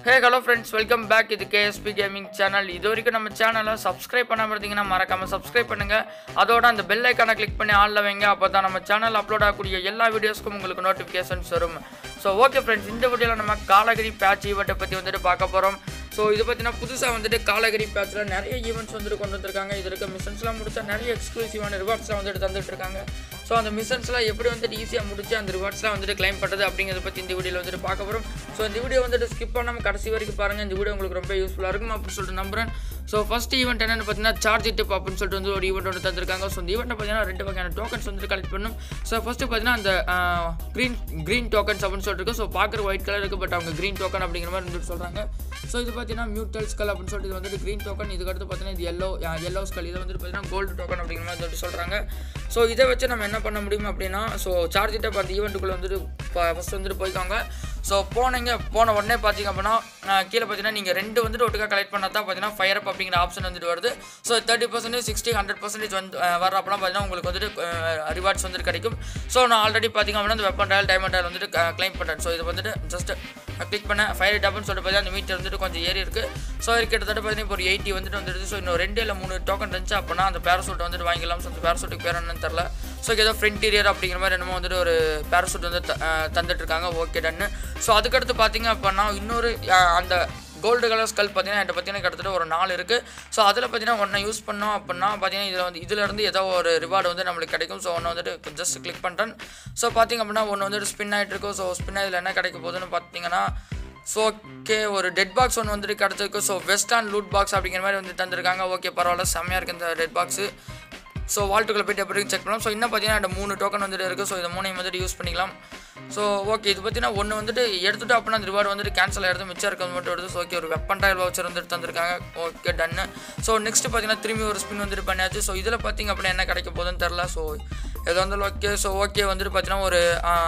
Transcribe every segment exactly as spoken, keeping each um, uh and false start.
Hey hello friends, welcome back to the K S P Gaming channel. இதுவரைக்கும் நம்ம சேனலை subscribe பண்ணாம இருந்தீங்கன்னா மறக்காம சப்ஸ்கிரைப் பண்ணுங்க. அதோட அந்த பெல் ஐகானை கிளிக் பண்ணி ஆல்ல வைங்க. அப்பதான் நம்ம சேனல் அப்லோட் ஆகக்கூடிய எல்லா வீடியோஸ்க்கும் உங்களுக்கு நோட்டிஃபிகேஷன்ஸ் வரும். ஸோ ஓகே ஃப்ரெண்ட்ஸ், இந்த வீடியோவில் நம்ம காலகிரி பேட்ச் ஈவெண்ட்டை பற்றி வந்துட்டு பார்க்க போகிறோம். ஸோ இது பார்த்தீங்கன்னா புதுசாக வந்துட்டு காலகிரி பேட்சில் நிறைய ஈவெண்ட்ஸ் வந்துட்டு கொண்டு வந்திருக்காங்க. இது இருக்க மிஷன்ஸ்லாம் முடிச்சா நிறைய எக்ஸ்க்ளூசிவான ரிவார்ட்ஸ்லாம் வந்துட்டு தந்துட்டு இருக்காங்க. ஸோ அந்த மிஷன்ஸ்லாம் எப்படி வந்துட்டு ஈஸியாக முடிச்சு அந்த ரிவார்ட்ஸ்லாம் வந்துட்டு கிளைம் பண்ணுறது அப்படிங்கிறத பற்றி இந்த வீடியோவில் வந்துட்டு பார்க்க போகிறோம். ஸோ இந்த வீடியோ வந்துட்டு ஸ்கிப் பண்ணாமல் கடைசி வரைக்கும் பாருங்கள். இந்த வீடியோ உங்களுக்கு ரொம்ப யூஸ்ஃபுல்லாக இருக்கும் அப்படின்னு சொல்லிட்டு நம்புறேன். ஸோ ஃபஸ்ட் ஈவெண்ட் என்னென்னு பார்த்தீங்கன்னா சார்ஜ் டிப் அப்படின்னு சொல்லிட்டு வந்து ஒரு ஈவெண்ட் வந்து தந்திருக்காங்க. ஸோ இந்த ஈவெண்ட்டை பார்த்தீங்கன்னா ரெண்டு வகையான டோக்கன்ஸ் வந்துட்டு கலெக்ட் பண்ணும். ஸோ ஃபஸ்ட்டு பார்த்தீங்கன்னா அந்த க்ரீன் க்ரீன் டோக்கன்ஸ் அப்படின்னு சொல்லிட்டு இருக்குது. ஸோ பார்க்குற ஒயிட் கலர் இருக்குது, பட் அவங்க க்ரீன் டோக்கன் அப்படிங்கிற மாதிரி வந்துட்டு சொல்கிறாங்க. ஸோ இது பார்த்தீங்கன்னா மியூட்டல் ஸ்கல் அப்படின்னு சொல்லிட்டு இது வந்துட்டு க்ரீன் டோக்கன். இதுக்கடுத்து பார்த்தீங்கன்னா இது எல்லோ எல்லோ ஸ்கல். இதை வந்துட்டு பார்த்தீங்கன்னா கோல்டு டோக்கன் அப்படிங்கிற மாதிரி வந்துட்டு சொல்கிறாங்க. ஸோ இதை வச்சு நம்ம என்ன பண்ண முடியும் அப்படின்னா, ஸோ சார்ஜ் டிப் அந்த ஈவெண்ட்டுக்குள்ளே வந்துட்டு ஃபஸ்ட் வந்துட்டு போய்க்காங்க. ஸோ போனீங்க போன உடனே பார்த்தீங்க அப்படின்னா கீழே பார்த்தீங்கன்னா நீங்கள் ரெண்டு வந்துட்டு ஒட்டுக்காக கலெக்ட் பண்ணால் தான் பார்த்தீங்கன்னா ஃபயர் அப் அப்படிங்கிற ஆப்ஷன் வந்துட்டு வருது. So thirty percentage sixty hundred percentage வந்து வர அப்பலாம் பார்த்தீங்கன்னா உங்களுக்கு வந்துட்டு ரிவார்ட்ஸ் வந்துட்டு கிடைக்கும். ஸோ நான் ஆல்ரெடி பார்த்தீங்க அப்படின்னா அந்த வெப்பன் ராயல் டைமண்ட் ராயல் வந்துட்டு கிளைம் பண்ணுறேன். ஸோ இது வந்துட்டு ஜஸ்ட் கிளிக் பண்ண ஃபயர் இட் அப்படின்னு சொல்லிட்டு பார்த்தீங்கன்னா அந்த மீட்டர் வந்துட்டு கொஞ்சம் ஏறி இருக்குது. ஸோ இது கிட்டத்தட்ட பார்த்தீங்கன்னா இப்போ ஒரு எயிட்டி வந்துட்டு வந்துடுது. ஸோ இன்னும் ரெண்டு இல்லை மூணு டோக்கன் இருந்துச்சு அப்படின்னா அந்த பேராசூட் வந்துட்டு வாங்கிக்கலாம். ஸோ அந்த பேராசூட்டுக்கு பேர் என்னன்னு தெரில. ஸோ ஏதோ ஃப்ரண்டியர் அப்படிங்கிற மாதிரி என்னமோ வந்துட்டு ஒரு பேராசூட் வந்து தந்துட்டு இருக்காங்க. ஓகே டன்னு. ஸோ அதுக்கடுத்து பார்த்தீங்க அப்படின்னா இன்னொரு அந்த கோல்டு கலர் ஸ்கல் பார்த்தீங்கன்னா என்கிட்ட பார்த்தீங்கன்னா கிட்டத்தட்ட ஒரு நாலு இருக்குது. ஸோ அதில் பார்த்தீங்கன்னா ஒன்றை யூஸ் பண்ணோம் அப்படின்னா பார்த்தீங்கன்னா இதில் வந்து இதிலேருந்து ஏதோ ஒரு ரிவார்டு வந்து நம்மளுக்கு கிடைக்கும். ஸோ ஒன்று வந்துட்டு ஜஸ்ட் கிளிக் பண்ணுறேன். ஸோ பார்த்தீங்க அப்படின்னா ஒன்று வந்துட்டு ஸ்பின் ஆகிட்டு இருக்கும். ஸோ ஸ்பின் இதில் என்ன கிடைக்க போகுதுன்னு பார்த்தீங்கன்னா, ஸோ ஓகே ஒரு டெட் பாக்ஸ் ஒன்று வந்துட்டு கிடச்சிருக்கு. ஸோ வெஸ்டர்ன் லூட் பாக்ஸ் அப்படிங்கிற மாதிரி வந்து தந்திருக்காங்க. ஓகே பரவாயில்ல, செம்மையாக இருக்குது இந்த டெட் பாக்ஸு. ஸோ வால்ட்டுக்குள்ளே போய்ட்டு எப்படி செக் பண்ணலாம். ஸோ இன்னும் பார்த்தீங்கன்னா அந்த மூணு டோக்கன் வந்துட்டு இருக்குது. ஸோ இதை மூணையும் வந்துட்டு யூஸ் பண்ணிக்கலாம். ஸோ ஓகே இது பார்த்தீங்கன்னா ஒன்று வந்துட்டு எடுத்துகிட்டு அப்படின்னா அந்த ரிவார்டு வந்துட்டு கேன்சல் ஆகிடுது, மிச்சம் இருக்கிறது மட்டும் வருது. ஸோ ஓகே ஒரு வெப்பன் ராயல் வவுச்சர் வந்துட்டு தந்திருக்காங்க. ஓகே டன்னு. ஸோ நெக்ஸ்ட் பார்த்தீங்கன்னா திரும்பி ஒரு ஸ்பின் வந்துட்டு பண்ணியாச்சு. ஸோ இதில் பார்த்தீங்க அப்படின்னா என்ன கிடைக்க போகுதுன்னு தெரில. ஸோ எது வந்தாலும் ஓகே. ஸோ ஓகே வந்துட்டு பார்த்தீங்கன்னா ஒரு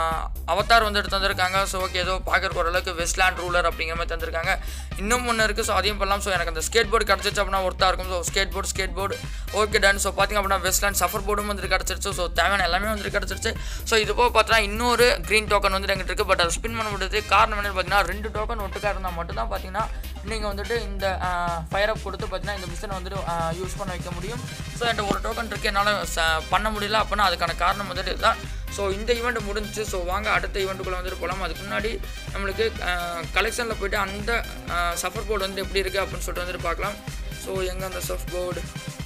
அவதார் வந்துட்டு தந்திருக்காங்க. ஸோ ஓகே ஏதோ பார்க்குறக்கு ஓரளவுக்கு வெஸ்ட்லேண்ட் ரூலர் அப்படிங்கிற மாதிரி தந்திருக்காங்க. இன்னும் ஒன்று இருக்குது. ஸோ அதையும் பண்ணலாம். ஸோ எனக்கு அந்த ஸ்கேட் போர்டு கிடச்சிச்சு அப்படின்னா ஒருத்தா இருக்கும். So skateboard skateboard okay done. So பார்த்திங்க அப்படின்னா வெஸ்ட்லேண்ட் சஃபர் போர்டும் வந்துட்டு கிடச்சிருச்சு. ஸோ தேவையான எல்லாமே வந்துட்டு கிடச்சிருச்சு. ஸோ இது போக பார்த்தீங்கன்னா இன்னொரு க்ரீன் டோக்கன் வந்துட்டு எங்கிட்ட இருக்குது. பட் அதை ஸ்பின் பண்ண முடியாது. காரணம் என்னென்னு பார்த்தீங்கன்னா ரெண்டு டோக்கன் ஒட்டுக்காக இருந்தால் மட்டும்தான் பார்த்தீங்கன்னா நீங்கள் வந்துட்டு இந்த ஃபயர் அப் கொடுத்து பார்த்தீங்கன்னா இந்த மிஷினை வந்துட்டு யூஸ் பண்ண வைக்க முடியும். ஸோ என்கிட்ட ஒரு டோக்கன் இருக்குது, என்னால் பண்ண முடியல அப்படின்னா அதுக்கான காரணம் வந்துட்டு இதுதான். ஸோ இந்த ஈவெண்ட் முடிஞ்சிச்சு. ஸோ வாங்க அடுத்த ஈவெண்ட்டுக்குள்ளே வந்துட்டு போகலாம். அதுக்கு முன்னாடி நம்மளுக்கு கலெக்ஷனில் போய்ட்டு அந்த சஃபர் போர்டு வந்துட்டு எப்படி இருக்குது அப்படின்னு சொல்லிட்டு வந்துட்டு பார்க்கலாம். ஸோ எங்கே அந்த surfboard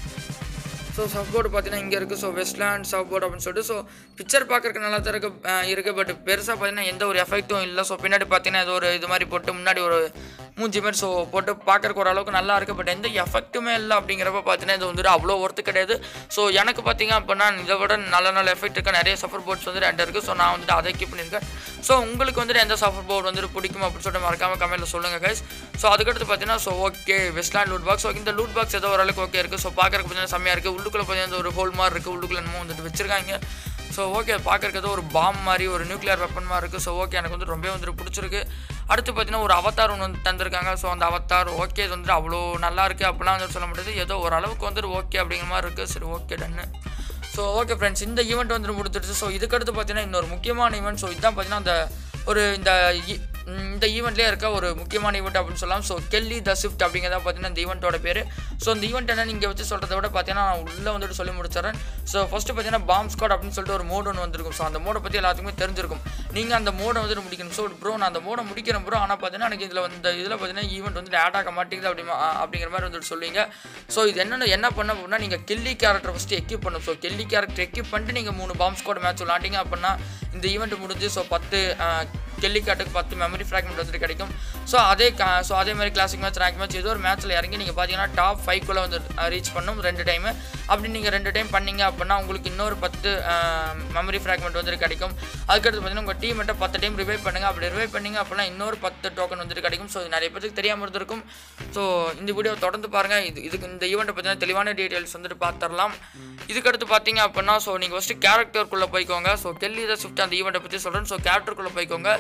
so surfboard பார்த்தீங்கன்னா இங்கே இருக்குது. ஸோ வெஸ்ட்லேண்ட் சஃப் போர்டு அப்படின்னு சொல்லிட்டு ஸோ பிக்சர் பார்க்குறக்கு நல்லா தான் இருக்குது இருக்குது பட் பெருசாக பார்த்தீங்கன்னா எந்த ஒரு எஃபெக்ட்டும் இல்லை. ஸோ பின்னாடி பார்த்தீங்கன்னா ஏதோ ஒரு இது மாதிரி போட்டு முன்னாடி ஒரு மூஞ்சி மாதிரி ஸோ போட்டு பார்க்குறக்கு ஓரளவுக்கு நல்லா இருக்குது. பட் எந்த எஃபெக்ட்டுமே இல்லை அப்படிங்கிறப்ப பார்த்தீங்கன்னா இது வந்துட்டு அவ்வளோ ஒர்த்து கிடையாது. ஸோ எனக்கு பார்த்தீங்க அப்படின்னா இதை விட நல்ல நல்ல எஃபெக்ட் இருக்க நிறைய சஃபர் போர்ட்ஸ் வந்து ரெண்டு இருக்குது. ஸோ நான் வந்துட்டு அதை கீப் பண்ணியிருக்கேன். ஸோ உங்களுக்கு வந்துட்டு எந்த சஃபர் போர்டு வந்துட்டு பிடிக்கும் அப்படின்னு சொல்லிட்டு மறக்காமல் கமெண்ட்டில் சொல்லுங்கள் கைஸ். ஸோ அதுக்கடுத்து பார்த்தீங்கன்னா so okay Westland loot box. So இந்த லூட் பாக்ஸ் ஏதோ ஓரளவுக்கு ஓகே இருக்குது. ஸோ பார்க்குறக்கு பார்த்தீங்கன்னா செம்மையாக இருக்குது. உள்ளுக்குள்ளே பார்த்தீங்கன்னா ஒரு ஹோல் மாதிரி இருக்குது. உள்ளுக்குள்ளே என்னமோ வந்துட்டு வச்சிருக்காங்க. ஸோ ஓகே பார்க்குறக்கு ஒரு பாம் மாதிரி ஒரு நியூக்ளியர் வெப்பன் மாதிரி இருக்குது. ஸோ ஓகே எனக்கு வந்து ரொம்ப வந்துட்டு பிடிச்சிருக்கு. அடுத்து பார்த்தீங்கன்னா ஒரு அவதார் ஒன்று வந்து தந்திருக்காங்க. ஸோ அந்த அவதார் ஓகே இது வந்துட்டு அவ்வளோ நல்லா இருக்குது அப்படிலாம் வந்துட்டு சொல்ல முடியாது. ஏதோ ஓரளவுக்கு வந்துட்டு ஓகே அப்படிங்கிற மாதிரி இருக்குது. சரி ஓகே டன்னு. ஸோ ஓகே ஃப்ரெண்ட்ஸ், இந்த ஈவெண்ட் வந்துட்டு முடிச்சிடுச்சு. ஸோ இதுக்கடுத்து பார்த்தீங்கன்னா இன்னொரு முக்கியமான ஈவெண்ட். ஸோ இதுதான் பார்த்தீங்கன்னா அந்த ஒரு இந்த இந்த ஈவெண்ட்லேயே இருக்க ஒரு முக்கியமான ஈவெண்ட் அப்படின்னு சொல்லலாம். ஸோ கெல்லி த ஸ்விஃப்ட் அப்படிங்கிறத பார்த்தீங்கன்னா இந்த ஈவெண்ட்டோட பேர். ஸோ இந்த ஈவெண்ட் என்ன நீங்கள் வச்சு சொல்கிறத விட பார்த்தீங்கன்னா நான் உள்ளே வந்துட்டு சொல்லி முடிச்சிடறேன். ஸோ ஃபஸ்ட்டு பார்த்தீங்கன்னா பாம் ஸ்குவாட் அப்படின்னு சொல்லிட்டு ஒரு மோடு ஒன்று வந்திருக்கும். ஸோ அந்த மோடை பற்றி எல்லாத்துக்குமே தெரிஞ்சிருக்கும். நீங்கள் அந்த மோடை வந்துட்டு முடிக்கணும். ஸோ ப்ரோ நான் அந்த மோடை முடிக்கிறேன் ப்ரோ, ஆனால் பார்த்தீங்கன்னா எனக்கு இதில் வந்து இதில் பார்த்தீங்கன்னா ஈவெண்ட் வந்துட்டு ஆட் ஆக மாட்டேங்குது அப்படி அப்படிங்கிற மாதிரி வந்துட்டு சொல்லுவீங்க. ஸோ இது என்னென்ன என்ன பண்ண அப்படின்னா நீங்கள் கெல்லி கேரக்டர் ஃபஸ்ட்டு எக்யூப் பண்ணணும். ஸோ கெல்லி கேரக்டர் எக்யூப் பண்ணிட்டு நீங்கள் மூணு பாம் ஸ்குவாட் மேட்ச் விளாண்டிங்க அப்படின்னா இந்த ஈவெண்ட் முடிஞ்சு ஸோ பத்து கெல்லி காட்டுக்கு பத்து மெமரி ஃப்ராக்மெண்ட் வந்துட்டு கிடைக்கும். ஸோ அதே ஸோ அதே மாதிரி கிளாசிக் மேட்ச் ரேங்க் மேட்ச் ஏதோ ஒரு மேட்ச்சில் இறங்கி நீங்கள் பார்த்தீங்கன்னா டாப் ஃபைவ்க்குள்ளே வந்து ரீச் பண்ணும் ரெண்டு டைமு. அப்படி நீங்கள் ரெண்டு டைம் பண்ணிங்க அப்படின்னா உங்களுக்கு இன்னொரு பத்து மெமரி ஃப்ராக்மெண்ட் வந்துட்டு கிடைக்கும். அதுக்கடுத்து பார்த்தீங்கன்னா உங்கள் டீம் மட்டும் பத்து டைம் ரிவைவ் பண்ணுங்கள். அப்படி ரிவைவ் பண்ணிங்க அப்படின்னா இன்னொரு பத்து டோக்கன் வந்துட்டு கிடைக்கும். ஸோ நிறைய பேருக்கு தெரியாமல் இருந்திருக்கும். ஸோ இந்த வீடியோ தொடர்ந்து பாருங்கள். இது இதுக்கு இந்த ஈவெண்ட்டை பார்த்தீங்கன்னா தெளிவான டீட்டெயில்ஸ் வந்துட்டு பார்த்துடலாம். இதுக்கடுத்து பார்த்தீங்க அப்படின்னா ஸோ நீங்கள் ஃபஸ்ட்டு கேரக்டருக்குள்ளே போய்க்கோங்க. ஸோ கெல்லி த ஸ்விஃப்ட் அந்த ஈவெண்ட்டை பற்றி சொல்கிறேன். ஸோ கேரக்டருக்குள்ளே போய்க்கோங்க.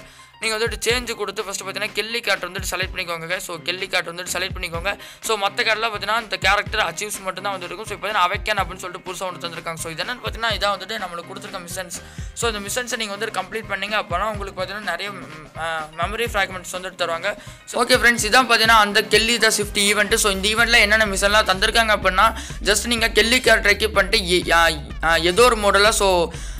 நீங்கள் வந்துட்டு சேஞ்சு கொடுத்து ஃபஸ்ட்டு பார்த்தீங்கன்னா கெல்லி கேரக்டர் வந்துட்டு செலக்ட் பண்ணிக்கோங்க. ஸோ கெல்லி கேரக்டர் வந்துட்டு செலக்ட் பண்ணிக்கோங்க. ஸோ மற்ற கேரக்டரில் பார்த்தீங்கன்னா இந்த கேரக்டர் அச்சீவ்ஸ் மட்டும் தான் வந்து இருக்கும். ஸோ இப்போ பார்த்தீங்கன்னா அவைக்கன் அப்படின்னு சொல்லிட்டு புதுசாக ஒன்று தந்திருக்காங்க. ஸோ இதென்னு பார்த்தீங்கன்னா இதான் வந்துட்டு நம்மளுக்கு கொடுத்துருக்க மிஷன்ஸ். ஸோ இந்த மிஷன்ஸை நீங்கள் வந்துட்டு கம்ப்ளீட் பண்ணிங்க அப்படின்னா உங்களுக்கு பார்த்தீங்கன்னா நிறைய மெமரி ஃப்ராக்மெண்ட்ஸ் வந்துட்டு தருவாங்க. ஸோ ஓகே ஃப்ரெண்ட்ஸ், இதான் பார்த்தீங்கன்னா அந்த Kelly the swift event. So இந்த ஈவெண்ட்டில் என்னென்ன மிஷன்லாம் தந்திருக்காங்க அப்படின்னா ஜஸ்ட் நீங்கள் கெல்லி கேரக்டர் எக்யூப் பண்ணிட்டு ஏதோ ஒரு மாடலாக ஸோ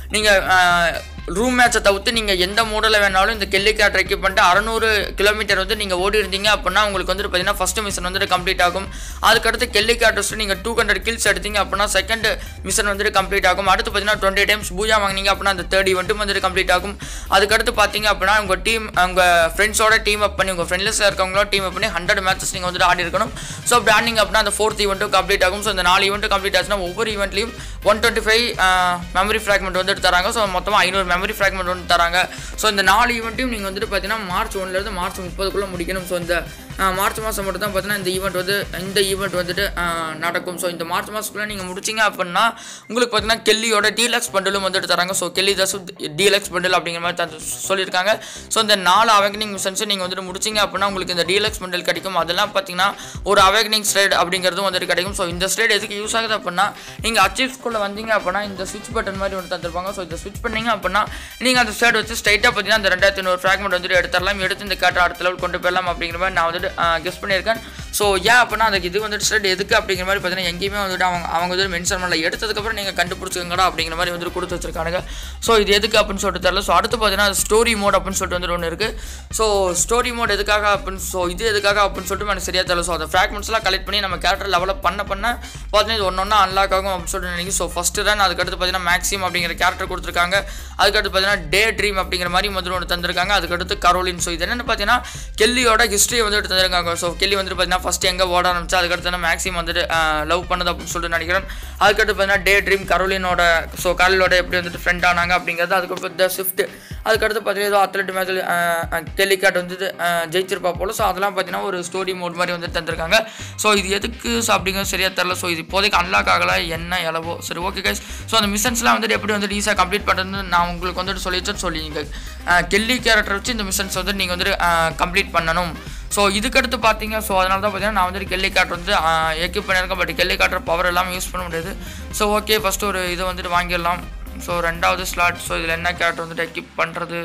நீங்கள் ரூம் மேட்சை தவிர்த்து நீங்கள் எந்த மாடலில் வேணாலும் இந்த கெல்லி கேரக்டர் எக்யூப் பண்ணிட்டு அறநூறு கிலோமீட்டர் வந்து நீங்கள் ஓடி இருந்தீங்க அப்படின்னா உங்களுக்கு வந்துட்டு பார்த்தீங்கன்னா ஃபஸ்ட்டு மிஷன் வந்துட்டு கம்ப்ளீட் ஆகும். அதுக்கடுத்து கெல்லி கேரக்டர்ஸ் நீங்கள் டூ ஹண்ட்ரட் கில்ஸ் எடுத்தீங்க அப்படின்னா செகண்ட் மிஷன் வந்துட்டு கம்ப்ளீட் ஆகும். அடுத்து பார்த்தீங்கன்னா டுவெண்ட்டி டைம்ஸ் பூஜா வாங்கினீங்க அப்படின்னா அந்த தேர்ட் ஈவெண்ட்டும் வந்துட்டு கம்ப்ளீட் ஆகும். அதுக்கடுத்து பார்த்தீங்க அப்படின்னா உங்கள் டீம் உங்கள் ஃப்ரெண்ட்ஸோட டீம் அப் பண்ணி உங்கள் ஃப்ரெண்ட்ஸில் இருக்கவங்களோட டீம் அப் பண்ணி ஹண்ட்ரட் மேட்சஸ் நீங்கள் வந்துட்டு ஆடி இருக்கணும். ஸோ அப்படி ஆடிங்க அப்படின்னா அந்த ஃபோர்த் ஈவெண்ட்டும் கம்ப்ளீட் ஆகும். ஸோ இந்த நாலு ஈவெண்ட்டும் கம்ப்ளீட் ஆச்சுன்னா ஒவ்வொரு ஈவெண்ட்லையும் one twenty five memory fragment வந்துட்டு தராங்க. ஸோ மொத்தமாக ஐநூறு மெமரி ஃப்ராக்மெண்ட் வந்து தராங்க. ஸோ இந்த நாலு ஈவெண்ட்டையும் நீங்கள் வந்துட்டு பார்த்தீங்கன்னா மார்ச் ஒன்றுலேருந்து மார்ச் முப்பதுக்குள்ளே முடிக்கணும். ஸோ இந்த மார்ச் மாதம் மட்டும் தான் பார்த்தீங்கன்னா இந்த ஈவெண்ட் வந்து இந்த ஈவெண்ட் வந்துட்டு நடக்கும். ஸோ இந்த மார்ச் மாதத்துக்குள்ளே நீங்கள் முடிச்சிங்க அப்படின்னா உங்களுக்கு பார்த்தீங்கன்னா கெல்லியோட டீலக்ஸ் பண்டலும் வந்துட்டு தராங்க. ஸோ கெல்லி தஸ் டீலக்ஸ் பண்டல் அப்படிங்கிற மாதிரி தான் சொல்லியிருக்காங்க. ஸோ இந்த நாலு அவேக்னிங் மிஷன்ஸும் நீங்கள் வந்துட்டு முடிச்சிங்க அப்படின்னா உங்களுக்கு இந்த டீலக்ஸ் பண்டல் கிடைக்கும். அதெல்லாம் பார்த்தீங்கன்னா ஒரு அவேக்னிங் ஸ்லைட் அப்படிங்கிறதும் வந்துட்டு கிடைக்கும். ஸோ இந்த ஸ்லைட் எதுக்கு யூஸ் ஆகுது அப்படின்னா நீங்கள் அச்சீவ்ஸ்குள்ளே வந்தீங்க அப்படின்னா இந்த ஸ்விட்ச் பட்டன் மாதிரி ஒன்று தந்துருப்பாங்க. ஸோ இந்த ஸ்விட்ச் பண்ணிங்க அப்படின்னா நீங்கள் அந்த ஸ்லைட் வச்சு ஸ்ட்ரைட்டாக பார்த்தீங்கன்னா அந்த ரெண்டாயிரத்தி ஐநூறு ஃப்ராக்மெண்ட் வந்துட்டு எடுத்துடலாம். எடுத்து இந்த கேரக்டர் அடுத்த லெவல் கொண்டு போயிடலாம் அப்படிங்கிற மாதிரி நான் வந்துட்டு கெஸ் பண்ணியிருக்கேன். ஸோ ஏன் அப்படின்னா அதுக்கு இது வந்துட்டு ஸ்லைட் எதுக்கு அப்படிங்கிற மாதிரி பார்த்தீங்கன்னா எங்கேயுமே வந்துட்டு அவங்க அவங்க வந்து மென்ஷன் பண்ணல. எடுத்ததுக்கப்புறம் நீங்கள் கண்டுபிடிச்சிக்கங்கடா அப்படிங்கிற மாதிரி வந்துட்டு கொடுத்து வச்சிருக்காங்க. ஸோ இது எதுக்கு அப்படின்னு சொல்லிட்டு தெரியல. ஸோ அடுத்து பார்த்தீங்கன்னா ஸ்டோரி மோட் அப்படின்னு சொல்லிட்டு வந்துட்டு ஒன்று இருக்குது. ஸோ ஸ்டோரி மோட் எதுக்காக அப்படின்னு ஸோ இது எதுக்காக அப்படின்னு சொல்லிட்டு எனக்கு சரியாக தெரியல. ஸோ அந்த ஃப்ராக்மெண்ட்ஸ்லாம் கலெக்ட் பண்ணி நம்ம கேரக்டர் லெவலப் பண்ண பண்ண பார்த்தீங்கன்னா இது ஒன்று ஒன்றா அன்லாக் ஆகும் அப்படின்னு சொல்லிட்டு நினைக்கிறேன். ஸோ ஃபஸ்ட்டு ரன் அதுக்கடுத்து பார்த்தீங்கன்னா மேக்ஸிம் அப்படிங்கிற கேரக்டர் கொடுத்துருக்காங்க. அதுக்கடுத்து பார்த்தீங்கன்னா டே ட்ரீம் அப்படிங்கிற மாதிரி வந்து ஒன்று தந்திருக்காங்க. அதுக்கடுத்து கரோலின். ஸோ இது என்னென்னு பார்த்தீங்கன்னா கெல்லியோட ஹிஸ்ட்ரியை வந்துட்டு தந்திருக்காங்க. ஸோ கெல்லி வந்துட்டு பார்த்தீங்கன்னா ஃபஸ்ட் எங்கே ஓட ஆரம்பிச்சு அதுக்கடுத்து மேக்ஸிம் வந்துட்டு லவ் பண்ணது அப்படின்னு சொல்லிட்டு நினைக்கிறேன். அதுக்கடுத்து பார்த்தீங்கன்னா டே ட்ரீம் கரோலினோட ஸோ கரோலினோட எப்படி வந்துட்டு ஃப்ரெண்ட் ஆனாங்க அப்படிங்கிறது. அதுக்கப்புறம் த ஸ்விஃப்ட். அதுக்கடுத்து பார்த்தீங்கன்னா ஏதோ அத்லெட் மேட்சில் கெல்லி கேட் வந்துட்டு ஜெயிச்சிருப்பா போல. ஸோ அதெல்லாம் பார்த்தீங்கன்னா ஒரு ஸ்டோரி மோட் மாதிரி வந்துட்டு தந்திருக்காங்க. ஸோ இது எதுக்கு அப்படிங்கிறது சரியாக தெரில. ஸோ இது இப்போதைக்கு அன்லாக் ஆகலை என்ன எளவோ. சரி ஓகே கைஸ். ஸோ அந்த மிஷன்ஸ்லாம் வந்துட்டு எப்படி வந்துட்டு ஈஸியாக கம்ப்ளீட் பண்ணுறது நான் உங்களுக்கு வந்துட்டு சொல்லிச்சேன்னு சொல்லி நீங்கள் கெல்லி கேரக்டர் வச்சு இந்த மிஷன்ஸ் வந்து நீங்கள் வந்துட்டு கம்ப்ளீட் பண்ணணும். ஸோ இதுக்கடுத்து பார்த்தீங்க ஸோ அதனால தான் பார்த்தீங்கன்னா நான் வந்துட்டு கெல்லி கேரக்டர் வந்து எக்யூப் பண்ணியிருக்கேன். பட் கெல்லி கேரக்டர் பவர் எல்லாமே யூஸ் பண்ண முடியாது. ஸோ ஓகே ஃபஸ்ட்டு ஒரு இதை வந்துட்டு வாங்கிடலாம். ஸோ ரெண்டாவது ஸ்லாட். ஸோ இதில் என்ன கேரக்டர் வந்துட்டு எக்யூப் பண்ணுறது.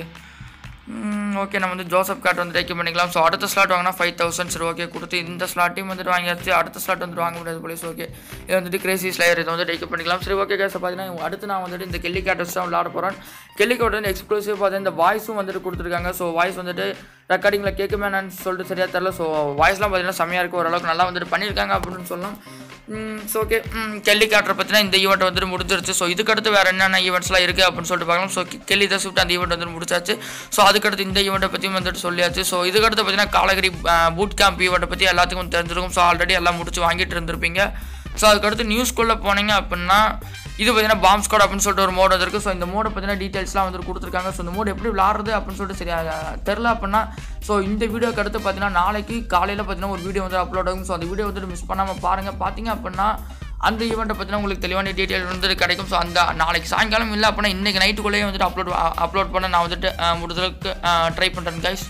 ஓகே நம்ம வந்து ஜோசப் கேரக்டர் வந்துட்டு எக்யூப் பண்ணிக்கலாம். ஸோ அடுத்த ஸ்லாட் வாங்கினா ஃபைவ் தௌசண்ட். சரி ஓகே கொடுத்து இந்த ஸ்லாட்டையும் வந்துட்டு வாங்கியாச்சு. அடுத்த ஸ்லாட் வந்துட்டு வாங்க முடியாது போலீஸ். ஓகே இது வந்துட்டு கிரேசி ஸ்லையர் இதை வந்துட்டு எக்யூப் பண்ணிக்கலாம். சரி ஓகே கேஸ் பார்த்தீங்கன்னா அடுத்து நான் வந்துட்டு இந்த கெல்லி கேரக்டர்ஸ் தான் விளாட போகிறேன். கெல்லி கேரக்டர் வந்து எக்ஸ்க்ளூசிவ் பார்த்தீங்கன்னா இந்த வாய்ஸும் வந்துட்டு கொடுத்துருக்காங்க. ஸோ வாய்ஸ் வந்துட்டு ரெக்கார்டிங்கில் கேட்குமே நான் சொல்லிட்டு சரியாக தெரில. ஸோ வாய்ஸ்லாம் பார்த்தீங்கன்னா செம்மையாக இருக்குது. ஓரளவுக்கு நல்லா வந்துட்டு பண்ணியிருக்காங்க அப்படின்னு சொல்லலாம். ஸோ ஓகே கெல்லி கேரக்டர் பார்த்தீங்கன்னா இந்த ஈவெண்ட் வந்துட்டு முடிஞ்சிருச்சு. ஸோ இதுக்கடுத்து வேறு என்னென்ன ஈவெண்ட்ஸ்லாம் இருக்குது அப்படின்னு சொல்லிட்டு பார்க்கலாம். ஸோ கெல்லி த ஸ்விஃப்ட் அந்த ஈவெண்ட் வந்துட்டு முடிச்சாச்சு. ஸோ அதுக்கடுத்து இந்த ஈவெண்ட்டை பற்றியும் வந்துட்டு சொல்லியாச்சு. ஸோ இதுக்கடுத்து பார்த்தீங்கன்னா காலகிரி பூட் கேம்ப் ஈவெண்ட்டை பற்றி எல்லாத்துக்கும் தெரிஞ்சிருக்கும். ஸோ ஆல்ரெடி எல்லாம் முடிச்சு வாங்கிட்டு இருந்திருப்பீங்க. ஸோ அதுக்கடுத்து நியூஸ்குள்ளே போனீங்க அப்படின்னா இது பார்த்தீங்கன்னா பாம்ப் ஸ்குவாட் அப்படின்னு சொல்லிட்டு ஒரு மோட் இருக்குது. ஸோ இந்த மோடை பார்த்தீங்கன்னா டீட்டெயில்ஸ்லாம் வந்துட்டு கொடுத்துருக்காங்க. ஸோ இந்த மோட் எப்படி விளாட்றது அப்படின்னு சொல்லிட்டு சரியாக தெரில அப்படின்னா ஸோ இந்த வீடியோக்கு அடுத்து பார்த்தீங்கன்னா நாளைக்கு காலையில் பார்த்தீங்கன்னா ஒரு வீடியோ வந்து அப்லோட் ஆகும். ஸோ அந்த வீடியோ வந்துட்டு மிஸ் பண்ணாமல் பாருங்கள். பார்த்தீங்க அப்படின்னா அந்த ஈவெண்ட்டை பற்றினா உங்களுக்கு தெளிவான டீட்டெயில் வந்துட்டு கிடைக்கும். ஸோ அந்த நாளைக்கு சாயங்காலம் இல்லை அப்படின்னா இன்றைக்கி நைட்டுக்குள்ளேயே வந்துட்டு அப்லோட் அப்லோட் பண்ண நான் வந்துட்டு முடிஞ்சளவுக்கு ட்ரை பண்ணுறேன் கைஸ்.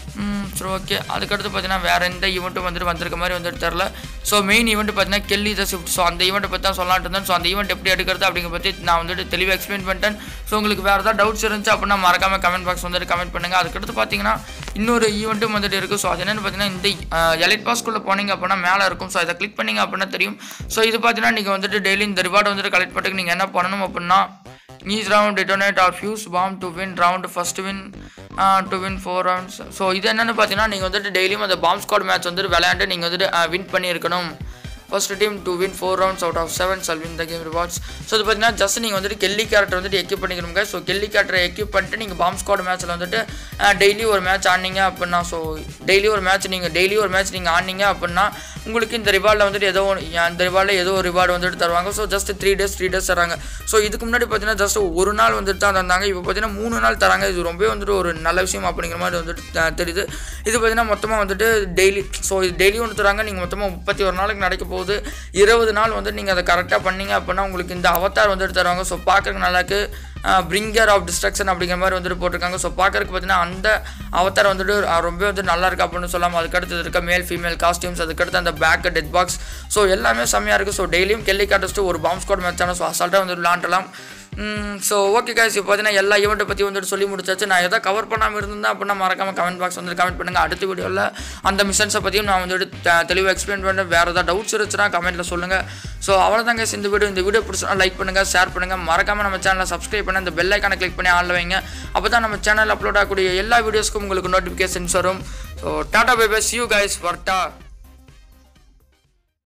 சரி ஓகே அதுக்கடுத்து பார்த்தீங்கன்னா வேறு எந்த ஈவெண்ட்டும் வந்துட்டு வந்திருக்க மாதிரி வந்துட்டு தெரில. ஸோ மெயின் ஈவெண்ட் பார்த்தீங்கன்னா கெல்லி த ஸ்விஃப்ட். ஸோ அந்த ஈவெண்ட்டை பற்றி தான் சொல்லலான்ட்டு இருந்தேன். ஸோ அந்த ஈவெண்ட் எப்படி எடுக்கிறது அப்படிங்கிற பற்றி நான் வந்துட்டு தெளிவாக எக்ஸ்பிளைன் பண்ணிட்டேன். ஸோ உங்களுக்கு வேறு ஏதாவது டவுட்ஸ் இருந்துச்சு அப்படின்னா மறக்காமல் கமெண்ட் பாக்ஸ் வந்துட்டு கமெண்ட் பண்ணுங்கள். அதுக்கடுத்து பார்த்தீங்கன்னா இன்னொரு ஈவெண்ட்டும் வந்துட்டு இருக்குது. ஸோ அது என்னென்னு பார்த்தீங்கன்னா இந்த எலைட் பாஸ்க்குள்ளே போனீங்க அப்படின்னா மேலே இருக்கும். ஸோ இதை கிளிக் பண்ணிங்க அப்படின்னா தெரியும். ஸோ இது பார்த்தீங்கன்னா நீங்கள் வந்துட்டு டெய்லி இந்த ரிவார்டு வந்துட்டு கலெக்ட் பண்ணிட்டு நீங்கள் என்ன பண்ணணும் அப்படின்னா each round detonate or fuse bomb to win round first win uh, to win four rounds. So இது என்னென்னு பார்த்தீங்கன்னா நீங்கள் வந்துட்டு டெய்லியும் அந்த பாம்ப் ஸ்குவாட் மேட்ச் வந்துட்டு விளையாண்டு நீங்கள் வந்துட்டு வின் பண்ணியிருக்கணும். First team to win four rounds out of seven shall win the game rewards. So இது பார்த்தீங்கன்னா ஜஸ்ட் நீங்கள் வந்துட்டு கெல்லி கேரக்டர் வந்துட்டு எக்யூப் பண்ணிக்கணுங்க. ஸோ கெல்லி கேரக்டரை எக்யூப் பண்ணிட்டு நீங்கள் பாம்ப் ஸ்குவாட் மேட்ச்சில் வந்துட்டு டெய்லி ஒரு மேட்ச் ஆடினீங்க அப்படின்னா ஸோ டெய்லி ஒரு மேட்ச் நீங்கள் டெய்லி ஒரு மேட்ச் நீங்கள் ஆடினீங்க அப்படின்னா உங்களுக்கு இந்த ரிவார்டில் வந்துட்டு ஏதோ அந்த ரிவார்டில் ஏதோ ஒரு ரிவார்டு வந்துட்டு தருவாங்க. So just three days three days தராங்க. ஸோ இதுக்கு முன்னாடி பார்த்தீங்கன்னா ஜஸ்ட் ஒரு நாள் வந்துட்டு தான் தந்தாங்க. இப்போ பார்த்தீங்கன்னா மூணு நாள் தராங்க. இது ரொம்பவே வந்துட்டு ஒரு நல்ல விஷயம் அப்படிங்கிற மாதிரி வந்துட்டு தெரியுது. இது பார்த்தீங்கன்னா மொத்தமாக வந்துட்டு டெய்லி ஸோ இது டெய்லி ஒன்று தராங்க. நீங்கள் மொத்தமாக முப்பத்தி ஒரு நாளைக்கு நடக்க போகுது. போகுது. இருபது நாள் வந்து நீங்கள் அதை கரெக்டாக பண்ணீங்க அப்படின்னா உங்களுக்கு இந்த அவதார் வந்துட்டு தருவாங்க. ஸோ பார்க்குறதுக்கு நல்லாக்கு பிரிங்கர் ஆஃப் டிஸ்ட்ரக்ஷன் அப்படிங்கிற மாதிரி வந்துட்டு போட்டிருக்காங்க. ஸோ பார்க்குறதுக்கு பார்த்தீங்கன்னா அந்த அவதார் வந்துட்டு ரொம்ப வந்து நல்லா இருக்கு அப்படின்னு சொல்லாமல் அதுக்கடுத்து இருக்க மேல் ஃபீமேல் காஸ்டியூம்ஸ், அதுக்கடுத்து அந்த பேக் டெத் பாக்ஸ், ஸோ எல்லாமே செம்மையாக இருக்குது. ஸோ டெய்லியும் கெல்லி காட்டஸ்ட்டு ஒரு பாம்ப் ஸ்குவாட் மேட்சான ஸோ அசால்ட்டாக வந்து விளாண்டலாம். ஸோ ஓகே கைஸ், இப்போ பார்த்தீங்கன்னா எல்லா ஈவெண்ட்டை பற்றி வந்துட்டு சொல்லி முடிச்சாச்சு. நான் எதாவது கவர் பண்ணாமல் இருந்தேன் அப்படின்னா மறக்காமல் கமெண்ட் பாக்ஸ் வந்து கமெண்ட் பண்ணுங்கள். அடுத்த வீடியோவில் அந்த மிஷன்ஸை பற்றியும் நான் வந்துட்டு தெளிவாக எக்ஸ்பிளைன் பண்ணுறேன். வேறு ஏதாவது டவுட்ஸ் இருந்துச்சுன்னா கமெண்ட்டில் சொல்லுங்கள். ஸோ அவ்வளோதான் கைஸ் இந்த வீடியோ. இந்த வீடியோ பிடிச்சா லைக் பண்ணுங்கள், ஷேர் பண்ணுங்கள், மறக்காமல் நம்ம சேனலை சப்ஸ்கிரைப் பண்ணி அந்த பெல் ஐக்கானை கிளிக் பண்ணி ஆன்ல வைங்க. அப்போ தான் நம்ம சேனல் அப்லோட் ஆகக்கூடிய எல்லா வீடியோஸ்க்கும் உங்களுக்கு நோட்டிஃபிகேஷன்ஸ் வரும். So tata bye bye, see you guys, வரட்டா.